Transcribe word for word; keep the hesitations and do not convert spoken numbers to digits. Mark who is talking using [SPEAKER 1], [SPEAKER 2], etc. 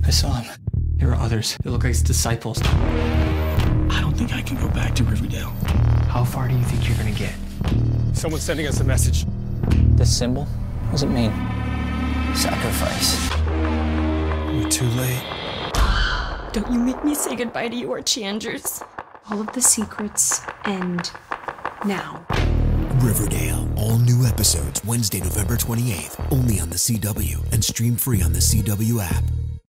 [SPEAKER 1] I saw him. There were others. They look like his disciples.
[SPEAKER 2] I don't think I can go back to Riverdale.
[SPEAKER 1] How far do you think you're gonna get?
[SPEAKER 2] Someone's sending us a message.
[SPEAKER 1] This symbol? What does it mean? Sacrifice.
[SPEAKER 2] We're too late.
[SPEAKER 3] Don't you make me say goodbye to you, Archie Andrews.
[SPEAKER 4] All of the secrets end now.
[SPEAKER 5] Riverdale. All new episodes Wednesday, November twenty-eighth. Only on the C W and stream free on the C W app.